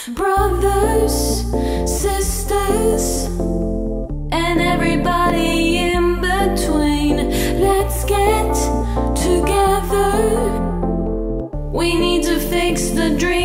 brothers, sisters, and everybody in between. Let's get together. We need to fix the dream.